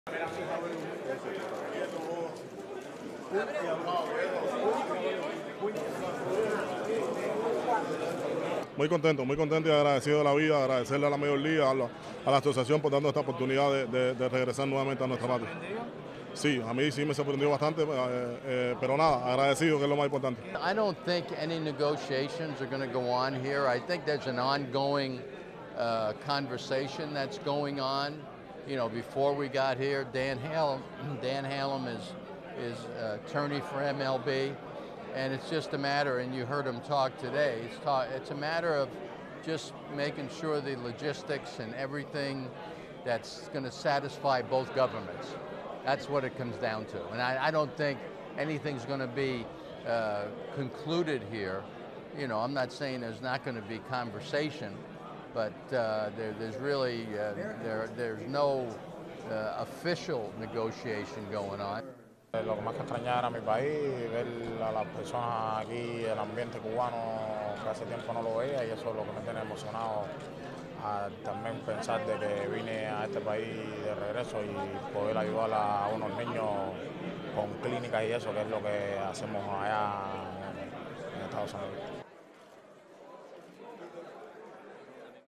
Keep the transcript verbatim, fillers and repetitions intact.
Muy contento, muy contento y agradecido de la vida, agradecerle a la Mayor Liga, a la, a la asociación por darnos esta oportunidad de, de, de regresar nuevamente a nuestra patria. Sí, a mí sí me sorprendió bastante, eh, eh, pero nada, agradecido, que es lo más importante. I don't think any negotiations are going to go on here. I think there's an ongoing uh, conversation that's going on. You know, before we got here, Dan Hallam, Dan Hallam is is uh, attorney for M L B, and it's just a matter. And you heard him talk today. It's talk. It's a matter of just making sure the logistics and everything that's going to satisfy both governments. That's what it comes down to. And I, I don't think anything's going to be uh, concluded here. You know, I'm not saying there's not going to be conversation, but uh, there, there's really uh, there, there's no uh, official negotiation going on. Lo que más que extrañar a mi país, ver a las personas aquí, el ambiente cubano, que hace tiempo no lo veía, y eso es lo que me tiene emocionado. A también pensar de que vine a este país de regreso y poder ayudar a unos niños con clínicas y eso, que es lo que hacemos allá en Estados Unidos.